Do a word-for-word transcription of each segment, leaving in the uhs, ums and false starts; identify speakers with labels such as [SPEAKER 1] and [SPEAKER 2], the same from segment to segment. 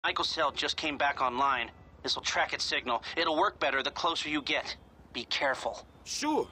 [SPEAKER 1] Michael's cell just came back online. This'll track its signal. It'll work better the closer you get. Be careful.
[SPEAKER 2] Sure.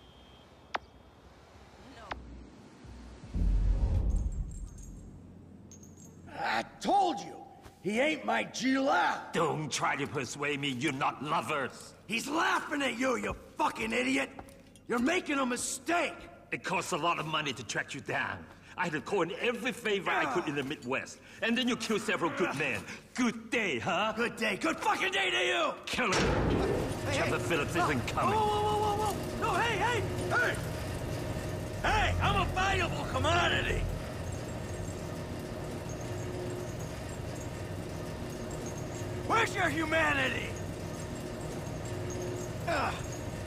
[SPEAKER 3] I told you! He ain't my G-Lao!
[SPEAKER 4] Don't try to persuade me you're not lovers.
[SPEAKER 3] He's laughing at you, you fucking idiot! You're making a mistake!
[SPEAKER 4] It costs a lot of money to track you down. I had to call in every favor I could in the Midwest. And then you kill several good men. Good day, huh?
[SPEAKER 3] Good day. Good fucking day to you!
[SPEAKER 4] Kill him!
[SPEAKER 3] Hey,
[SPEAKER 4] Trevor
[SPEAKER 3] hey.
[SPEAKER 4] Phillips
[SPEAKER 3] No.
[SPEAKER 4] isn't coming.
[SPEAKER 3] Whoa, whoa, whoa, whoa, whoa! No, hey, hey! Hey! Hey, I'm a valuable commodity! Where's your humanity? Ugh.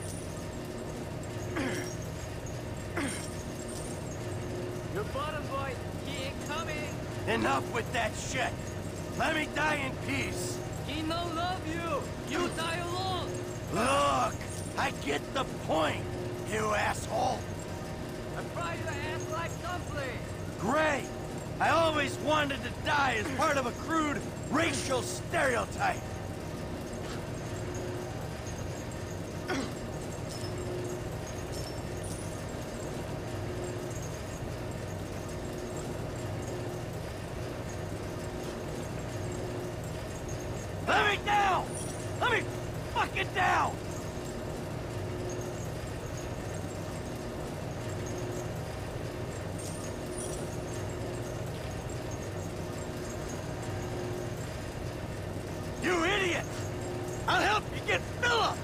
[SPEAKER 5] Your bottom boy, he ain't coming.
[SPEAKER 3] Enough with that shit. Let me die in peace.
[SPEAKER 5] He no love you. You die alone.
[SPEAKER 3] Look, I get the point, you asshole.
[SPEAKER 5] I fry your ass like dumpling.
[SPEAKER 3] Great. I always wanted to die as part of a crude racial stereotype. Let me down! Let me fucking down! You idiot! I'll help you get Phillips!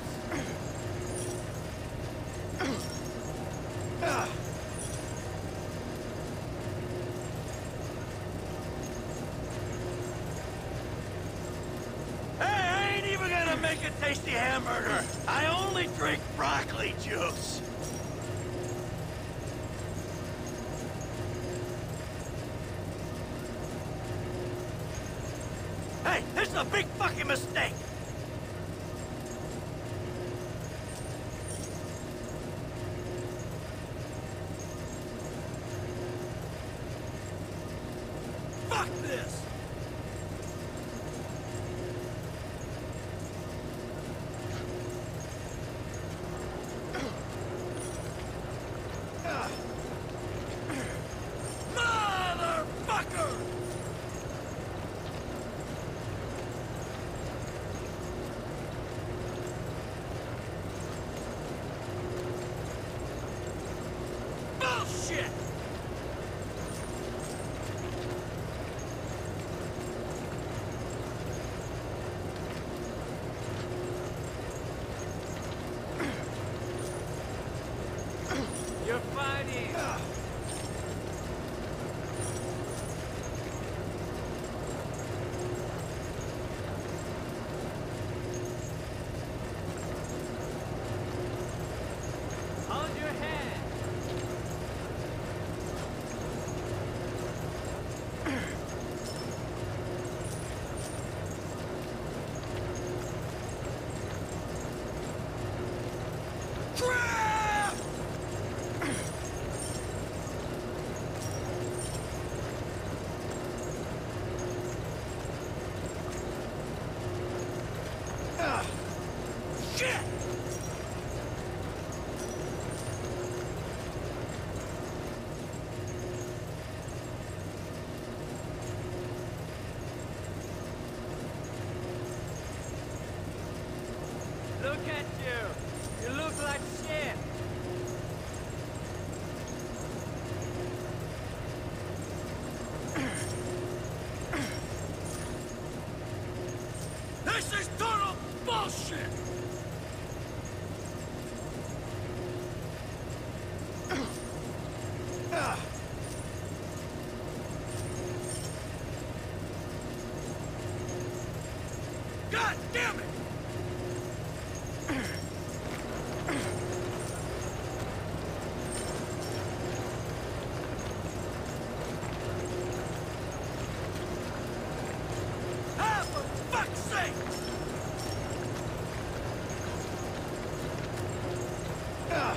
[SPEAKER 3] Hey, I ain't even gonna make a tasty hamburger. I only drink broccoli juice. Hey, this is a big fucking mistake! Fuck this! Motherfucker! Bullshit!
[SPEAKER 5] You're fighting. Hold your head.
[SPEAKER 3] Crap! Ah, shit!
[SPEAKER 5] Look at you. You look like shit.
[SPEAKER 3] This is total bullshit! Ah. God damn it! Ah, for fuck's sake! Ah.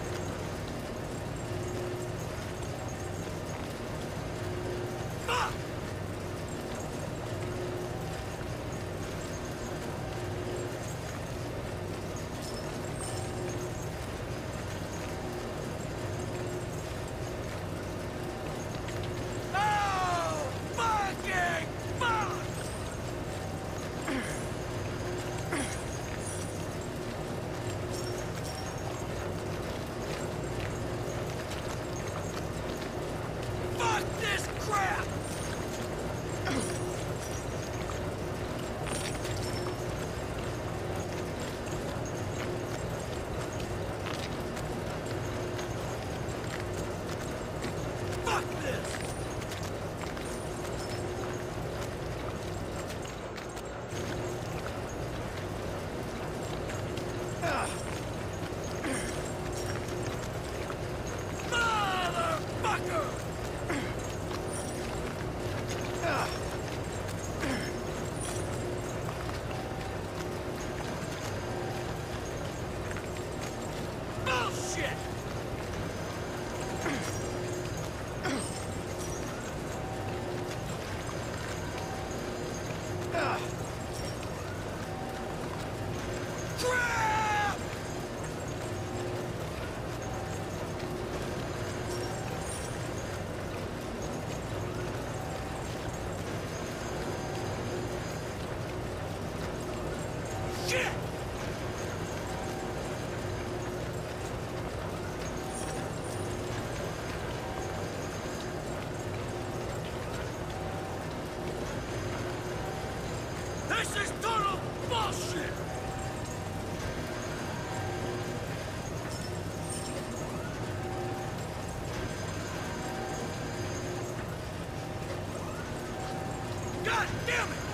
[SPEAKER 3] Fuck! This is total bullshit! God damn it!